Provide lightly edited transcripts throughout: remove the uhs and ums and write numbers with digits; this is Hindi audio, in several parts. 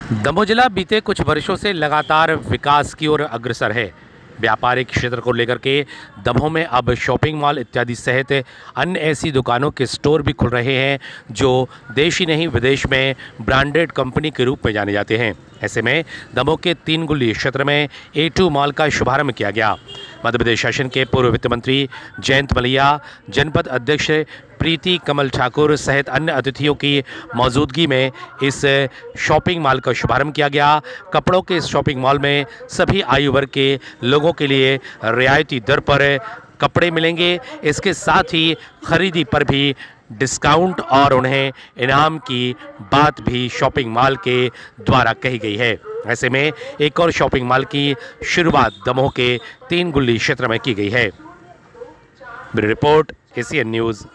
दमोह जिला बीते कुछ वर्षों से लगातार विकास की ओर अग्रसर है। व्यापारिक क्षेत्र को लेकर के दमोह में अब शॉपिंग मॉल इत्यादि सहित अन्य ऐसी दुकानों के स्टोर भी खुल रहे हैं जो देश ही नहीं विदेश में ब्रांडेड कंपनी के रूप में जाने जाते हैं। ऐसे में दमोह के 3 गुल्ली क्षेत्र में A2 मॉल का शुभारंभ किया गया। मध्य प्रदेश शासन के पूर्व वित्त मंत्री जयंत मलैया, जनपद अध्यक्ष प्रीति कमल ठाकुर सहित अन्य अतिथियों की मौजूदगी में इस शॉपिंग मॉल का शुभारंभ किया गया। कपड़ों के इस शॉपिंग मॉल में सभी आयु वर्ग के लोगों के लिए रियायती दर पर कपड़े मिलेंगे। इसके साथ ही खरीदी पर भी डिस्काउंट और उन्हें इनाम की बात भी शॉपिंग मॉल के द्वारा कही गई है। ऐसे में एक और शॉपिंग मॉल की शुरुआत दमोह के 3 गुल्ली क्षेत्र में की गई है। Bureau report, ACN news.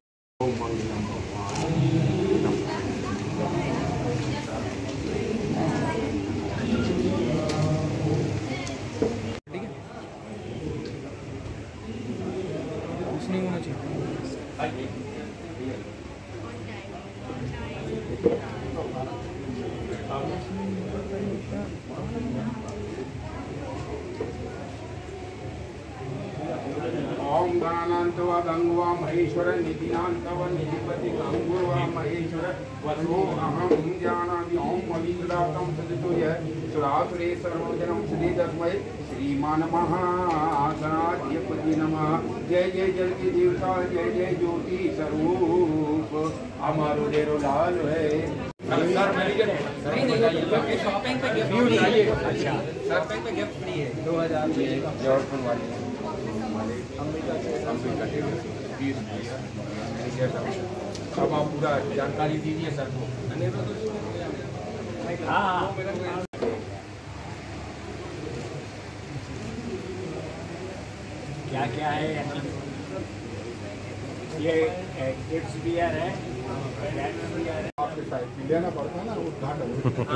ओम गणानांतवा गंगवा महेश्वर निधिनांतवा निधिपति गंगुरवा महेश्वर वसो अहम ज्ञानादि ओम अविद्यातम सदितोय सुरासुरे सर्वजनम श्री तस्मै श्रीमान महागणाधिपति नमः। जय जय जल की देवता, जय जय ज्योति स्वरूप, हमारो डेरो लाल है। शॉपिंग पे गिफ्ट फ्री है। अच्छा, शॉपिंग पे गिफ्ट फ्री है 2000 जॉर्डन वाले अब आप पूरा जानकारी दीजिए सर को। क्या क्या है ये किड्स बियर है, आपके साइड में लेना पड़ता है ना उद्घाटन।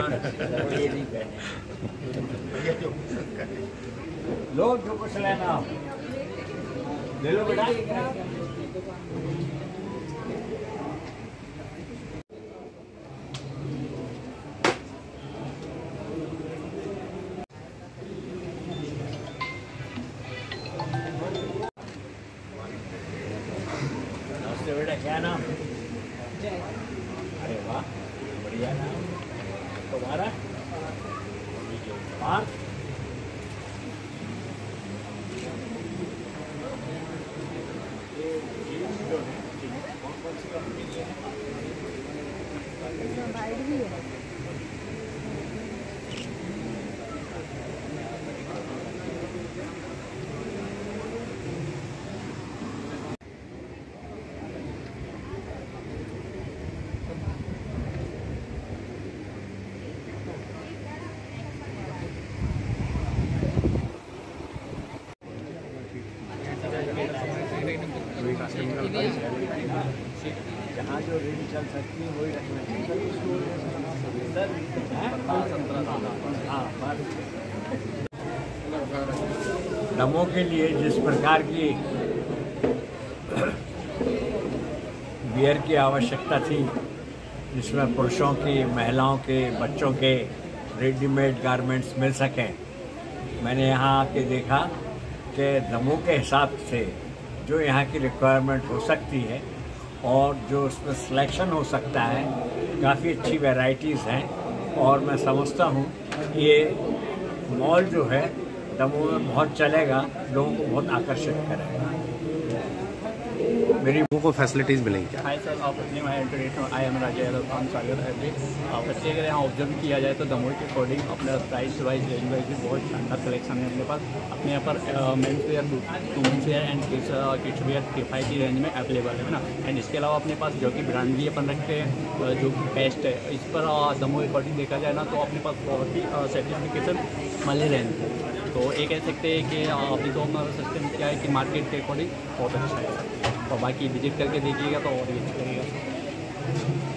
लो जो कुछ लेना ले लो बेटा। नमस्ते बेटा, क्या नाम? अरे वाह, बढ़िया नाम। तुम्हारा? और जहाँ जो रेट चल सकती है वही रखना चाहिए। दमोह के लिए जिस प्रकार की बियर की आवश्यकता थी, जिसमें पुरुषों की, महिलाओं के, बच्चों के रेडीमेड गारमेंट्स मिल सकें, मैंने यहाँ आके देखा कि दमोह के हिसाब से जो यहाँ की रिक्वायरमेंट हो सकती है और जो उसमें सिलेक्शन हो सकता है, काफ़ी अच्छी वैरायटीज़ हैं। और मैं समझता हूँ ये मॉल जो है दमोह में बहुत चलेगा, लोगों को बहुत आकर्षित करेगा। मेरी को फैसिलिटीज़ मिलेंगी क्या? हाय सर, आप अपने आई एम राजा यादव खान सागर है। बच्चे अगर यहाँ ऑब्जर्व किया जाए तो दमोह के अकॉर्डिंग अपने प्राइस वाइज, रेंज वाइज भी बहुत शानदार कलेक्शन है अपने पास। अपने यहाँ पर men's wear, women's wear and kids wear किफ़ायती रेंज में अवेलेबल है ना। एंड इसके अलावा अपने पास जो कि ब्रांड भी अपन रखते हैं, जो बेस्ट है इस पर दमोह अकॉर्डिंग देखा जाए ना, तो अपने पास बहुत ही सर्टिफिकेशन वाले रेंज है। तो ये कह सकते हैं कि अभी तो हमारा सिस्टम क्या है कि मार्केट के अकॉर्डिंग बहुत अच्छा है। और बाकी विजिट करके देखिएगा तो और भी अच्छा लगेगा।